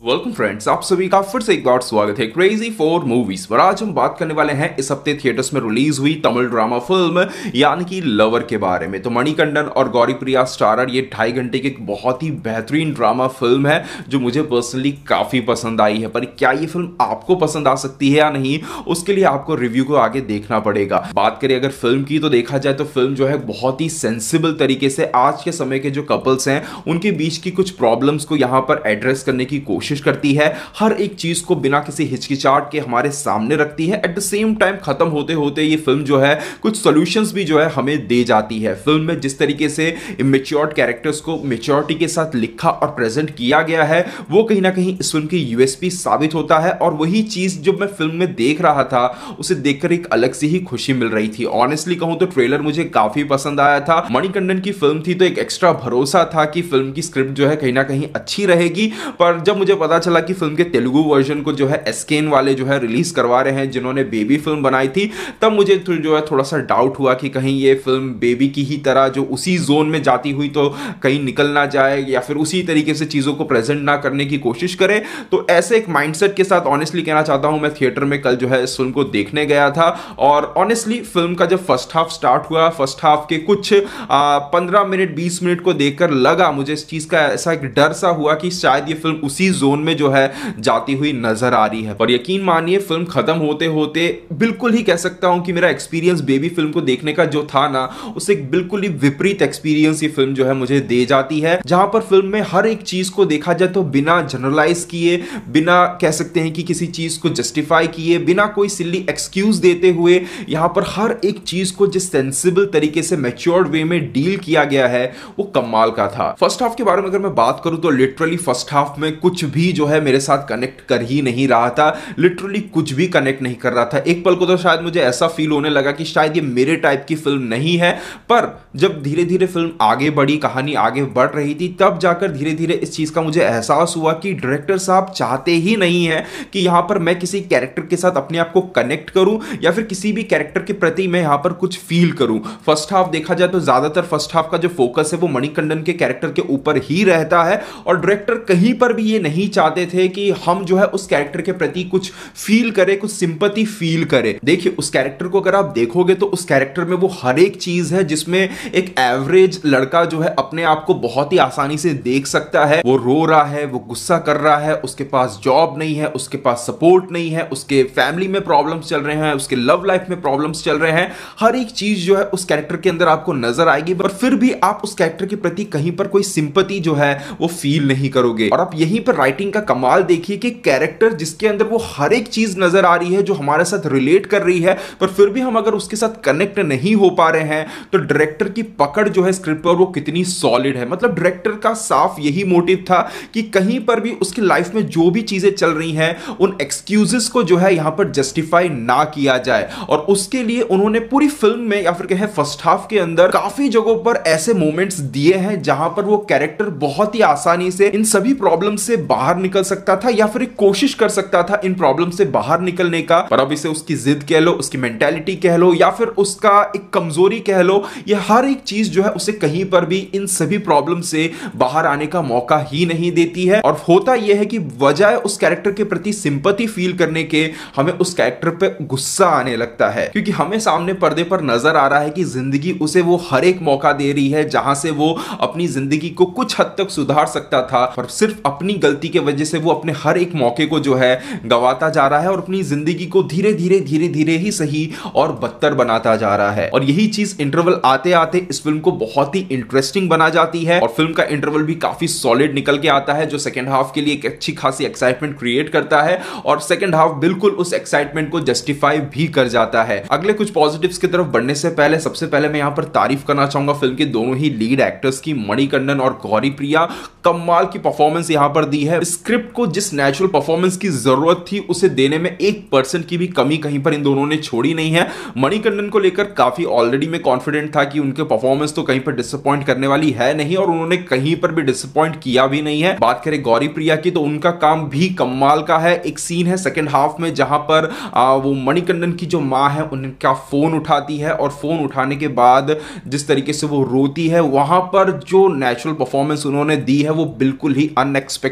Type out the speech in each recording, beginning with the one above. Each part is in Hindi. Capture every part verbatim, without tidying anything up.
वेलकम फ्रेंड्स, आप सभी का फिर से एक बार स्वागत है क्रेजी फॉर मूवीज पर। आज हम बात करने वाले हैं इस हफ्ते थिएटर्स में रिलीज हुई तमिल ड्रामा फिल्म यानी कि लवर के बारे में। तो मणिकंदन और गौरी प्रिया स्टारर ये ढाई घंटे की एक बहुत ही बेहतरीन ड्रामा फिल्म है जो मुझे पर्सनली काफी पसंद आई है। पर क्या ये फिल्म आपको पसंद आ सकती है या नहीं, उसके लिए आपको रिव्यू को आगे देखना पड़ेगा। बात करें अगर फिल्म की तो देखा जाए तो फिल्म जो है बहुत ही सेंसिबल तरीके से आज के समय के जो कपल्स हैं उनके बीच की कुछ प्रॉब्लम्स को यहां पर एड्रेस करने की कोशिश करती है। हर एक चीज को बिना किसी हिचकिचाहट के हमारे सामने रखती है। एट द सेम टाइम खत्म होते होते ये फिल्म जो है कुछ सॉल्यूशंस भी जो है हमें दे जाती है। फिल्म में जिस तरीके से इमेच्योर्ड कैरेक्टर्स को मैच्योरिटी के साथ लिखा और प्रेजेंट किया गया है वो कहीं ना कहीं इस फिल्म की यूएसपी साबित होता है। और वही चीज जो मैं फिल्म में देख रहा था उसे देखकर एक अलग सी ही खुशी मिल रही थी। ऑनेस्टली कहूं तो ट्रेलर मुझे काफी पसंद आया था। मणिकंदन की फिल्म थी तो एक एक्स्ट्रा भरोसा था कि फिल्म की स्क्रिप्ट जो है कहीं ना कहीं अच्छी रहेगी। पर जब मुझे पता चला कि फिल्म के तेलुगु वर्जन को जो है एस्केन वाले जो है रिलीज करवा रहे हैं जिन्होंने बेबी फिल्म बनाई थी, तब मुझे तो जो है थोड़ा सा डाउट हुआ कि कहीं ये फिल्म बेबी की ही तरह जो उसी जोन में जाती हुई तो कहीं निकल ना जाए या फिर उसी तरीके से चीजों को प्रेजेंट ना करने की कोशिश करे। तो ऐसे एक माइंडसेट के साथ ऑनेस्टली कहना चाहता हूं मैं थिएटर में कल जो है इस फिल्म को देखने गया था। और ऑनेस्टली फिल्म का जब फर्स्ट हाफ स्टार्ट हुआ, फर्स्ट हाफ के कुछ पंद्रह मिनट बीस मिनट को देखकर लगा मुझे इस चीज का ऐसा एक डर सा हुआ कि शायद ये फिल्म उसी जोन में जो है जाती हुई नजर आ रही है। पर यकीन मानिए फिल्म खत्म होते होते बिल्कुल ही कह सकता हूं कि मेरा एक्सपीरियंस बेबी फिल्म को देखने का जो था ना उससे एक बिल्कुल ही विपरीत एक्सपीरियंस ये फिल्म जो है मुझे दे जाती है। जहां पर फिल्म में हर एक चीज को देखा जाए तो बिना जनरलाइज किए, बिना कह सकते हैं कि किसी चीज को जस्टिफाई किए, बिना कोई सिली एक्सक्यूज देते हुए यहां पर हर एक चीज को जिस सेंसिबल तरीके से मैच्योर्ड वे में डील किया गया है वो कमाल का था। फर्स्ट हाफ के बारे में अगर मैं बात करूं तो लिटरली फर्स्ट हाफ में कुछ भी जो है मेरे साथ कनेक्ट कर ही नहीं रहा था। लिटरली कुछ भी कनेक्ट नहीं कर रहा था। एक पल को तो शायद मुझे ऐसा फील होने लगा कि शायद ये मेरे टाइप की फिल्म नहीं है। पर जब धीरे धीरे फिल्म आगे बढ़ी, कहानी आगे बढ़ रही थी, तब जाकर धीरे धीरे इस चीज का मुझे एहसास हुआ कि डायरेक्टर साहब चाहते ही नहीं है कि यहां पर मैं किसी कैरेक्टर के साथ अपने आप को कनेक्ट करूं या फिर किसी भी कैरेक्टर के प्रति मैं यहां पर कुछ फील करूं। फर्स्ट हाफ देखा जाए तो ज्यादातर फर्स्ट हाफ का जो फोकस है वो मणिकंदन के कैरेक्टर के ऊपर ही रहता है और डायरेक्टर कहीं पर भी ये नहीं चाहते थे कि हम जो है उस कैरेक्टर के प्रति कुछ फील करें, कुछ सिंपैथी फील करें। देखिए उस कैरेक्टर को अगर आप देखोगे तो उस कैरेक्टर में वो हर एक चीज है जिसमें एक एवरेज लड़का जो है अपने आप को बहुत ही आसानी से देख सकता है। वो रो रहा है, वो गुस्सा कर रहा है, उसके पास जॉब नहीं है, उसके पास सपोर्ट नहीं है, उसके फैमिली में प्रॉब्लम्स चल रहे हैं, उसके लव लाइफ में प्रॉब्लम्स चल रहे हैं। हर एक चीज जो है उस कैरेक्टर के अंदर आपको नजर आएगी, पर फिर भी आप उस कैरेक्टर के प्रति कहीं पर कोई सिंपैथी जो है वो फील नहीं करोगे। और आप यहीं पर राइटिंग का कमाल देखिए कि कैरेक्टर जिसके अंदर वो हर एक चीज नजर आ रही है जो हमारे साथ रिलेट कर रही है, पर फिर भी हम अगर उसके साथ कनेक्ट नहीं हो पा रहे हैं तो डायरेक्टर की पकड़ जो है स्क्रिप्ट पर वो कितनी सॉलिड है। मतलब डायरेक्टर का साफ यही मोटिव था कि कहीं पर भी उसकी लाइफ में जो भी चीजें चल रही हैं उन एक्सक्यूजेस को जो है यहां पर जस्टिफाई ना किया जाए। और उसके लिए उन्होंने पूरी फिल्म में या फिर कहें फर्स्ट हाफ के अंदर काफी जगहों पर ऐसे मोमेंट्स दिए हैं जहां पर वो कैरेक्टर बहुत ही आसानी से इन सभी प्रॉब्लम से बाहर निकल सकता था या फिर एक कोशिश कर सकता था इन प्रॉब्लम से बाहर निकलने का। पर अब इसे उसकी जिद कह लो, उसकी मेंटालिटी कह लो या फिर उसका एक कमजोरी कह लो, ये हर एक चीज जो है उसे कहीं पर भी इन सभी प्रॉब्लम से बाहर आने का मौका ही नहीं देती है। और होता यह है कि बजाय उस कैरेक्टर के प्रति सिंपैथी फील करने के हमें उस कैरेक्टर पे गुस्सा आने लगता है, क्योंकि हमें सामने पर्दे पर नजर आ रहा है कि जिंदगी उसे वो हर एक मौका दे रही है जहां से वो अपनी जिंदगी को कुछ हद तक सुधार सकता था, पर सिर्फ अपनी गलती के वजह से वो अपने हर एक मौके को जो है गवाता जा रहा है और अपनी जिंदगी को धीरे धीरे धीरे धीरे ही सही और बदतर बनाता जा रहा है। और यही चीज इंटरवल आते आते इस फिल्म को बहुत ही इंटरेस्टिंग बना जाती है और फिल्म का इंटरवल भी काफी सॉलिड निकल के आता है जो सेकंड हाफ के लिए एक अच्छी खासी एक्साइटमेंट क्रिएट करता है और सेकंड हाफ बिल्कुल उस एक्साइटमेंट को जस्टिफाई भी कर जाता है। अगले कुछ पॉजिटिव्स की तरफ बढ़ने से पहले सबसे पहले मैं यहां पर तारीफ करना चाहूंगा फिल्म के दोनों ही लीड एक्टर्स की। मणिकंदन और गौरी प्रिया कमाल की परफॉर्मेंस यहां पर दी है। स्क्रिप्ट को जिस नेचुरल परफॉर्मेंस की जरूरत थी उसे देने में एक परसेंट की भी कमी कहीं पर इन दोनों ने छोड़ी नहीं है। मणिकंदन को लेकर काफी ऑलरेडी मैं कॉन्फिडेंट था कि उनके परफॉर्मेंस तो कहीं पर डिसअपॉइंट करने वाली है नहीं और उन्होंने कहीं पर भी डिसअपॉइंट किया भी नहीं है। बात करें गौरी प्रिया की तो उनका काम भी कमाल का है। एक सीन है सेकंड हाफ में जहां पर आ, वो मणिकंदन की जो मां है उनका फोन उठाती है और फोन उठाने के बाद जिस तरीके से वो रोती है, वहां पर जो नेचुरल परफॉर्मेंस उन्होंने दी है वो बिल्कुल ही अनएक्सपेक्टेड था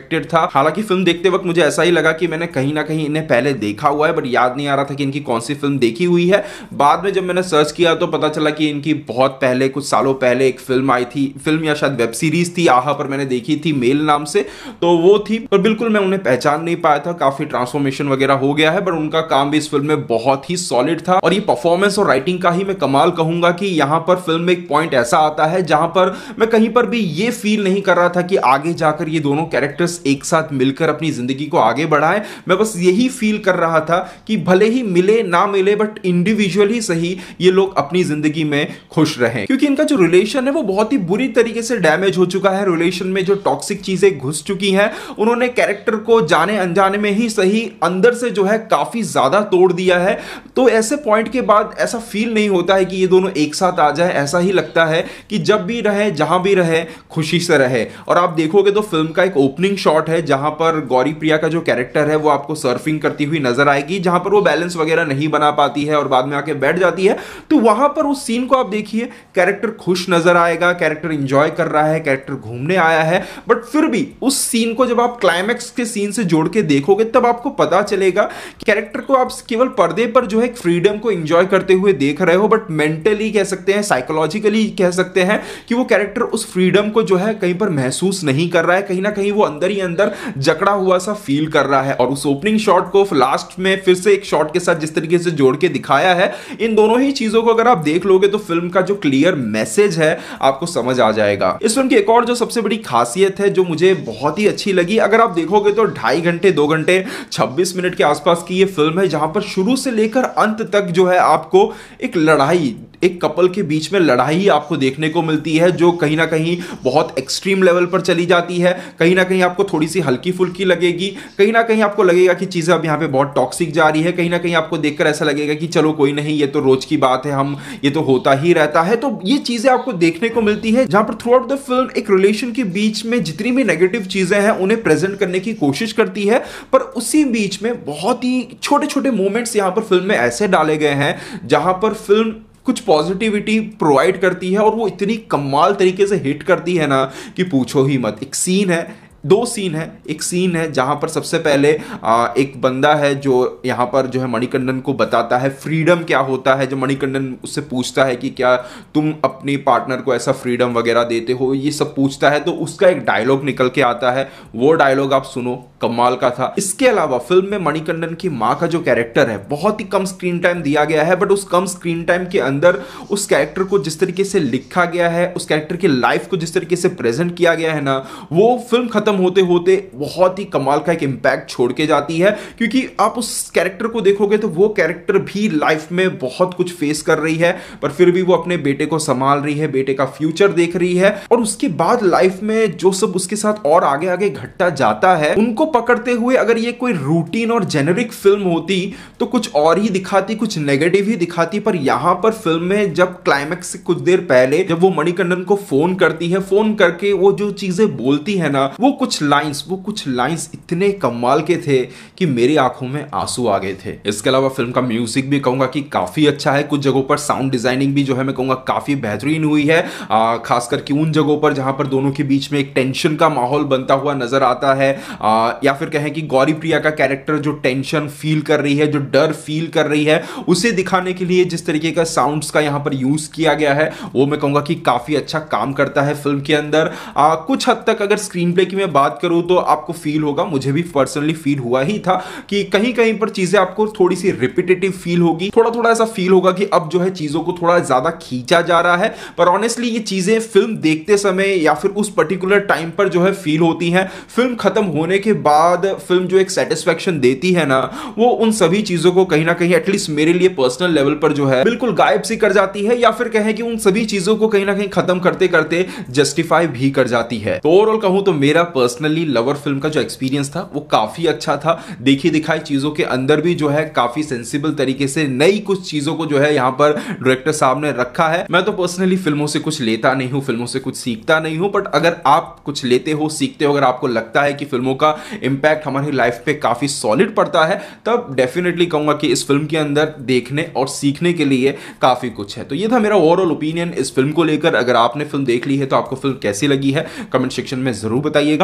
था। हालांकि फिल्म देखते वक्त मुझे ऐसा ही लगा कि मैंने कहीं ना कहीं इन्हें पहले देखा हुआ है, बट याद नहीं आ रहा था कि इनकी कौन सी फिल्म देखी हुई है। बाद में जब मैंने सर्च किया तो पता चला कि इनकी बहुत पहले, कुछ सालों पहले एक फिल्म आई थी, फिल्म या शायद वेब सीरीज थी, आहा पर मैंने देखी थी मेल नाम से, तो वो थी। पर बिल्कुल मैं उन्हें पहचान नहीं पाया था, काफी ट्रांसफॉर्मेशन वगैरह हो गया है, पर उनका काम भी इस फिल्म में बहुत ही सॉलिड था। और ये परफॉर्मेंस और राइटिंग का ही मैं कमाल कहूंगा कि यहां पर फिल्म में एक पॉइंट ऐसा आता है जहां पर मैं कहीं पर भी ये फील नहीं कर रहा था कि आगे जाकर ये दोनों कैरेक्टर्स एक साथ मिलकर अपनी जिंदगी को आगे बढ़ाएं। मैं बस यही फील कर रहा था कि भले ही मिले ना मिले, बट इंडिविजुअली सही ये लोग अपनी जिंदगी में खुश रहें, क्योंकि इनका जो रिलेशन है वो बहुत ही बुरी तरीके से डैमेज हो चुका है। रिलेशन में जो टॉक्सिक चीजें घुस चुकी हैं, उन्होंने कैरेक्टर को जाने अनजाने में ही सही अंदर से जो है काफी ज्यादा तोड़ दिया है। तो ऐसे पॉइंट के बाद ऐसा फील नहीं होता है कि ये दोनों एक साथ आ जाए, ऐसा ही लगता है कि जब भी रहे, जहां भी रहे, खुशी से रहे। और आप देखोगे तो फिल्म का एक ओपनिंग शॉट है जहां पर गौरी प्रिया का जो कैरेक्टर है वो आपको सर्फिंग करती हुई नजर आएगी, जहां पर वो बैलेंस वगैरह नहीं बना पाती है और बाद में आके बैठ जाती है। तो वहां पर उस सीन को आप देखिए, कैरेक्टर खुश नजर आएगा, कैरेक्टर एंजॉय कर रहा है, कैरेक्टर घूमने आया है, बट फिर भी उस सीन को जब आप क्लाइमैक्स के सीन से जोड़ के देखोगे तब आपको पता चलेगा कि कैरेक्टर को आप केवल पर्दे पर जो है फ्रीडम को एंजॉय करते हुए देख रहे हो, बट मेंटली कह सकते हैं, साइकोलॉजिकली कह सकते हैं कि वो कैरेक्टर उस फ्रीडम को जो है कहीं पर महसूस नहीं कर रहा है, कहीं ना कहीं वो अंदर ही अंदर जकड़ा हुआ सा फील कर रहा है। और उस ओपनिंग शॉट को लास्ट में फिर से एक शॉट के साथ जिस तरीके से जोड़ के दिखाया है, इन दोनों ही चीजों को अगर आप देख लोगे तो फिल्म का जो क्लियर मैसेज है आपको समझ आ जाएगा। इस फिल्म की एक और जो सबसे बड़ी खासियत है जो मुझे बहुत ही अच्छी लगी, अगर आप देखोगे तो ढाई घंटे दो घंटे छब्बीस मिनट के आसपास की ये फिल्म है, जहां पर शुरू से लेकर अंत तक जो है आपको एक लड़ाई, एक कपल के बीच में लड़ाई आपको देखने को मिलती है, जो कहीं ना कहीं बहुत एक्सट्रीम लेवल पर चली जाती है। कहीं ना कहीं आपको थोड़ी सी हल्की फुल्की लगेगी, कहीं ना कहीं आपको लगेगा कि चीजें अब यहाँ पे बहुत टॉक्सिक जा रही है, कहीं ना कहीं आपको देखकर ऐसा लगेगा कि चलो कोई नहीं, ये तो रोज की बात है, हम ये तो होता ही रहता है। तो ये चीजें आपको देखने को मिलती है जहां पर थ्रू आउट द फिल्म एक रिलेशन के बीच में जितनी भी नेगेटिव चीजें हैं उन्हें प्रेजेंट करने की कोशिश करती है, पर उसी बीच में बहुत ही छोटे छोटे मोमेंट्स यहां पर फिल्म में ऐसे डाले गए हैं जहां पर फिल्म कुछ पॉजिटिविटी प्रोवाइड करती है और वो इतनी कमाल तरीके से हिट करती है ना कि पूछो ही मत। एक सीन है, दो सीन है, एक सीन है जहां पर सबसे पहले आ, एक बंदा है जो यहां पर जो है मणिकंदन को बताता है फ्रीडम क्या होता है। जब मणिकंदन उससे पूछता है कि क्या तुम अपनी पार्टनर को ऐसा फ्रीडम वगैरह देते हो, ये सब पूछता है, तो उसका एक डायलॉग निकल के आता है, वो डायलॉग आप सुनो, कमाल का था। इसके अलावा फिल्म में मणिकंदन की मां का जो कैरेक्टर है बहुत ही कम स्क्रीन टाइम दिया गया है, बट उस कम स्क्रीन टाइम के अंदर उस कैरेक्टर को जिस तरीके से लिखा गया है, उस कैरेक्टर की लाइफ को जिस तरीके से प्रेजेंट किया गया है ना, वो फिल्म खत्म होते होते बहुत ही कमाल का एक इंपैक्ट छोड़ के जाती है। क्योंकि आप उस कैरेक्टर को देखोगे तो वो कैरेक्टर भी लाइफ में बहुत कुछ फेस कर रही है, पर फिर भी वो अपने बेटे को संभाल रही है, बेटे का फ्यूचर देख रही है, और उसके बाद लाइफ में जो सब उसके साथ और आगे आगे घटता जाता है उनको पकड़ते हुए अगर ये कोई रूटीन और जेनरिक फिल्म होती तो कुछ और ही दिखाती, कुछ नेगेटिव ही दिखाती। पर यहां पर फिल्म में जब क्लाइमैक्स से कुछ देर पहले जब वो मणिकंदन को फोन करती है, फोन करके वो जो चीजें बोलती है ना, वो कुछ लाइंस वो कुछ लाइंस इतने कमाल के थे कि मेरी आंखों में आंसू आ गए थे। इसके अलावा फिल्म का म्यूजिक भी कहूंगा कि काफी अच्छा है, कुछ जगहों पर साउंड डिजाइनिंग भी जो है मैं कहूंगा काफी बेहतरीन हुई है, खासकर कि उन जगहों पर जहां पर दोनों के बीच में एक टेंशन का माहौल बनता हुआ नजर आता है, आ, या फिर कहें कि गौरी प्रिया का कैरेक्टर जो टेंशन फील कर रही है, जो डर फील कर रही है, उसे दिखाने के लिए जिस तरीके का साउंड्स का यहां पर यूज किया गया है वो मैं कहूंगा कि काफी अच्छा काम करता है फिल्म के अंदर। आ, कुछ हद तक अगर स्क्रीन प्ले की मैं बात करूं तो आपको फील होगा, मुझे भी पर्सनली फील हुआ ही था कि कहीं कहीं पर चीजें आपको थोड़ी सी रिपीटेटिव फील होगी, थोड़ा थोड़ा ऐसा फील होगा कि अब जो है चीजों को थोड़ा ज्यादा खींचा जा रहा है। पर ऑनेस्टली ये चीजें फिल्म देखते समय या फिर उस पर्टिकुलर टाइम पर जो है फील होती हैं। फिल्म खत्म होने के बाद फिल्म जो एक सेटिस्फेक्शन देती है ना, वो उन सभी चीजों को कहीं ना कहीं एटलीस्ट मेरे लिए पर्सनल लेवल पर जो है बिल्कुल गायब सी कर जाती है, या फिर कहें कि उन सभी चीजों को कहीं ना कहीं खत्म करते करते जस्टिफाई भी कर जाती है। तो ओवरऑल कहूं तो मेरा पर्सनली लवर फिल्म का जो एक्सपीरियंस था वो काफी अच्छा था। देखी दिखाई चीजों के अंदर भी जो है काफी सेंसिबल तरीके से नई कुछ चीजों को जो है यहां पर डायरेक्टर साहब ने रखा है। मैं तो पर्सनली फिल्मों से कुछ लेता नहीं हूं, फिल्मों से कुछ सीखता नहीं हूं, बट अगर आप कुछ लेते हो, सीखते हो, अगर आपको लगता है कि फिल्मों का इंपैक्ट हमारी लाइफ पे काफी सॉलिड पड़ता है, तब डेफिनेटली कहूंगा कि इस फिल्म के अंदर देखने और सीखने के लिए काफी कुछ है। तो ये था मेरा ओवरऑल ओपिनियन इस फिल्म को लेकर। अगर आपने फिल्म देख ली है तो आपको फिल्म कैसी लगी है कमेंट सेक्शन में जरूर बताइएगा।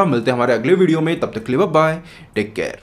मिलते हैं हमारे अगले वीडियो में, तब तक के लिए बाय, टेक केयर।